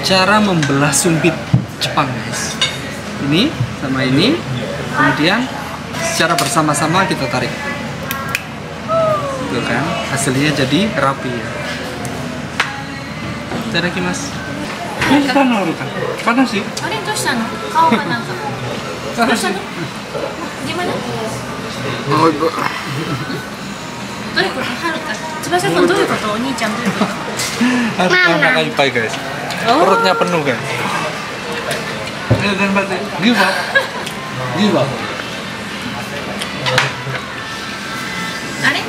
cara membelah sumpit Jepang, guys. Ini sama ini, kemudian secara bersama-sama kita tarik. Tuh kan, hasilnya jadi rapi ya. Itadakimasu. Ini panas kan? Panas sih. あれどうしたの？顔がなんか。どうしたの？Gimana？ Oh, ibu. どういうこと？はるか。翼くんどういうこと？お兄ちゃんどういうこと？ Harus anak ipai, guys. Perutnya penuh, guys. Dan berarti give up. Give up. あれ？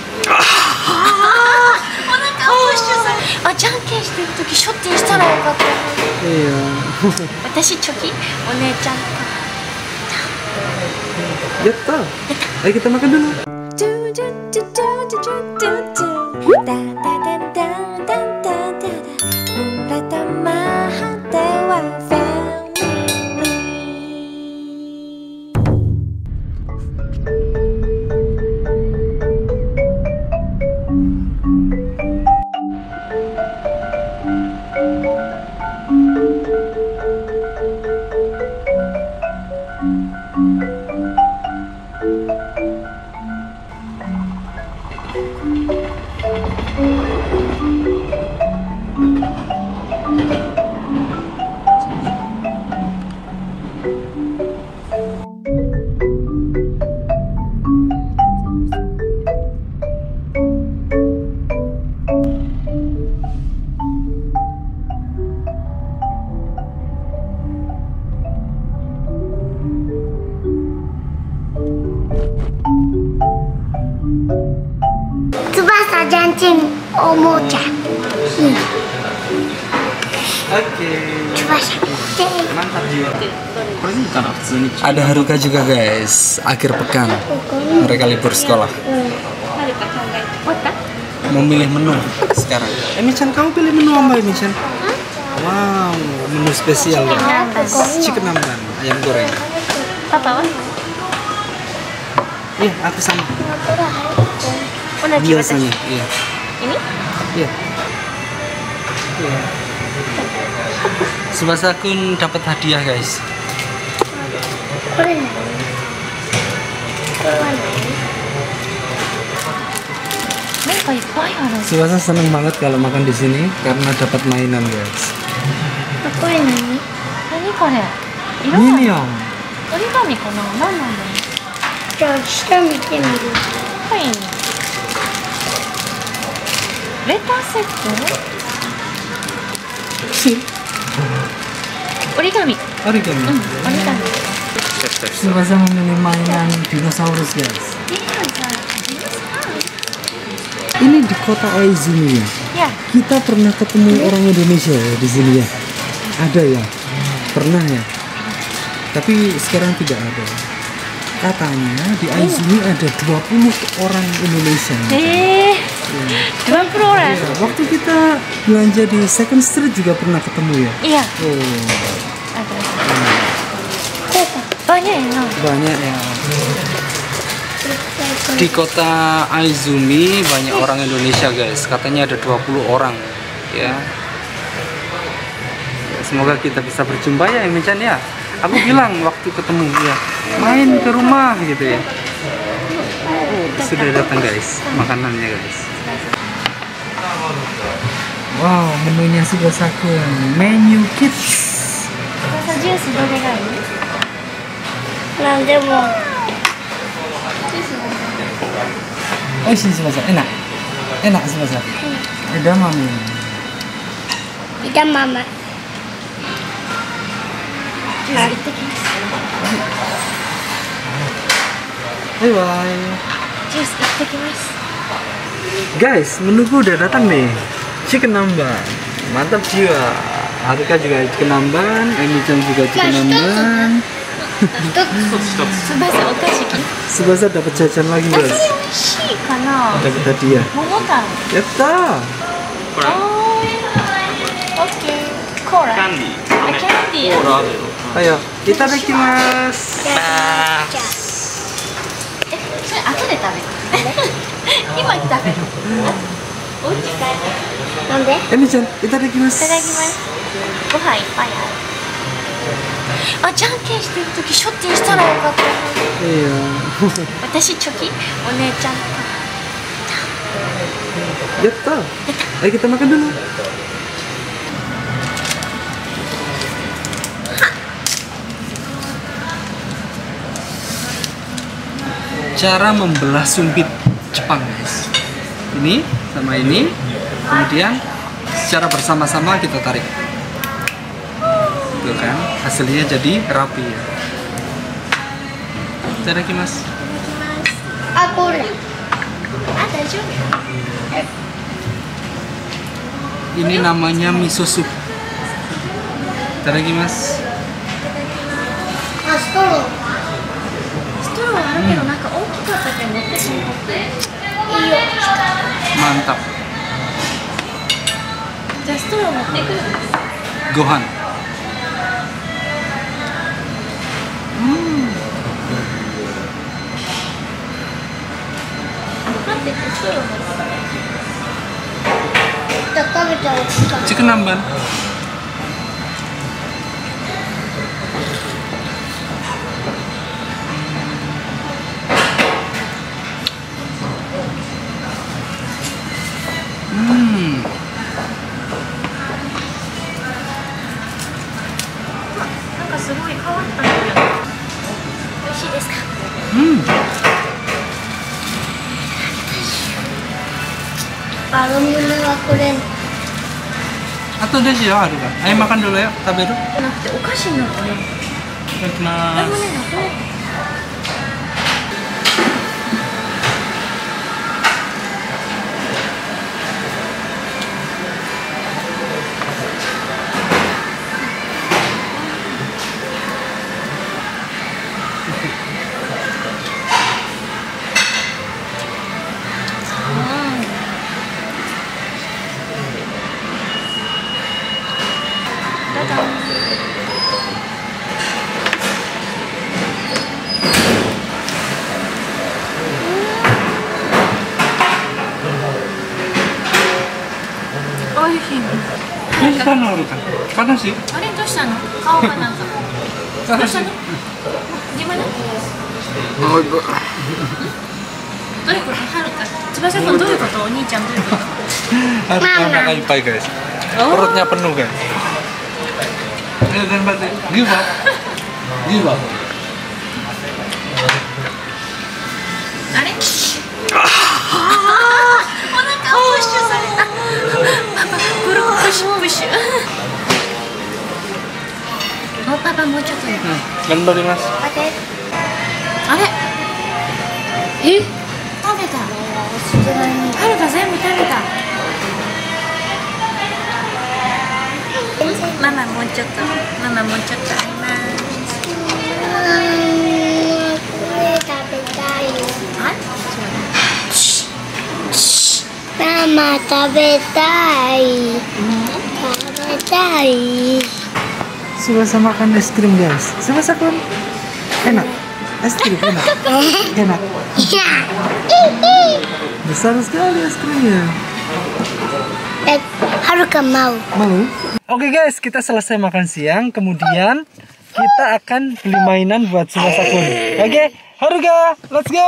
お腹をプッシュされ。あ、じゃんけんしてる時ショッティンしたらよかった。 Iya. 私チョキ？お姉ちゃん。 Yatta. Ayo kita makan dulu. Tsubasa Jancin Omocha. Oke. Tsubasa. Mantap juga. Ada Haruka juga, guys. Akhir pekan mereka libur sekolah. Memilih menu sekarang. Michan, kamu pilih menu apa, Michan? Wow, menu spesial ya. Chicken namban, ayam goreng. Papa wa? Iya, aku sama. Biasanya, iya. Ini? Iya. Iya. Tsubasa kun dapat hadiah, guys. Tsubasa seneng banget kalau makan di sini karena dapat mainan, guys. Apa ini? Nani kore? Minion. Origami kana? Nan nanda? じゃあ下見てみる。 はい。レターセット？折り紙。 Origami. 折り紙。 Tsubasa memilih mainan dinosaurus, guys. Ini di kota Aizumi ya. Ya. Kita pernah ketemu orang Indonesia ya di sini ya. Ada ya? Pernah ya? Tapi sekarang tidak ada. Katanya di Aizumi ada 20 orang Indonesia. 20 orang. Ya, waktu kita belanja di Second Street juga pernah ketemu ya. Iya. Oh, Ada. Banyak ya. banyak ya. Di kota Aizumi banyak orang Indonesia, guys. Katanya ada 20 orang ya. Semoga kita bisa berjumpa ya, Michan ya. Aku bilang waktu ketemu ya, main ke rumah gitu ya. Sudah datang, guys, makanannya, guys. Wow, menunya sudah sakun. Menu kids. Tsubasa juiceどれがいい？ なんでも。 Oishi Tsubasa, enak. Enak Tsubasa. Edamame. いたまま。 ジュース行ってきます。 Bye bye. ジュース行ってきます。 Guys, menuku udah datang nih. Chicken namban. Mantap jiwa. Haruka juga chicken namban, Emi-chan juga chicken namban. 翼お菓子。 Tsubasa dapat jajan lagi, あ、それ guys. 美味しいかな。 Dapat hadiah. 桃太郎。 Yatta. オッケー。コーラ。キャンディー。キャンディー。 Ayo, itadakimasu. じゃあ。 それ後で食べる。今食べる。お家帰る。 なんで？ Emi-chan, itadakimasu. いただきます。 ご飯いっぱいある。あ、じゃんけんしてる時ショッティンしたらよかった。 Iya. 私チョキ、お姉ちゃん。 Yatta. Ayo kita makan dulu. Cara membelah sumpit Jepang, guys. Ini sama ini, kemudian secara bersama-sama kita tarik. Tuh kan, hasilnya jadi rapi ya. Itadakimasu. Aku lah. Ada juga. Ini namanya miso soup. Itadakimasu. あ、ストロー。 ストローあるけど、なんか大きかったけど持ってしまって。 いいよ。 Mantap. じゃあストロー持ってくる。 Gohan. 待って、ストロー持って。 じゃあ食べちゃおうか。 Chicken namban. Hmm. なんかすごい変わったんだけど。美味しいですか。 Hmm. Kalau muna aku rin. Atau desu ya, aduh kan. Ayo makan dulu ya, taberu. なくてお菓子になったね。 でも Itadakimasu. ね、なくね。 おいしい。 Sana aduh kan. Panas sih. あれどうしたの？顔がなんか。どう Panas したの sih.？ Gimana？ Oh, ibu. どういうこと？はるか。翼くんどういうこと？お兄ちゃんどういうこと？ Harus makan ipai guys. Perutnya penuh guys. Ayo dan balik. Give up. Give up. あれ？お腹プッシュされた。パパ、プッシュプッシュ。お、パパもうちょっと。 Ganbarimasu. あれ？え？食べた。はるか全部食べた。ママもうちょっと。ママもうちょっとあります。 これ食べたい。 あ？ Mama 食べたい。食べたい。 Subasa makan es krim guys. Subasa kun. Enak. Es krim enak. Enak. Iya. Besar sekali es krimnya. Haruka mau. Mau? Oke guys, kita selesai makan siang. Kemudian kita akan beli mainan buat Subasa kun. Oke, Haruka, let's go.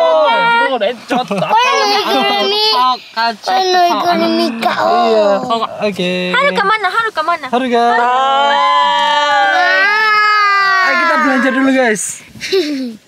Oke. Haruka mana? Haruka mana? Haruka. Ayo kita belanja dulu guys.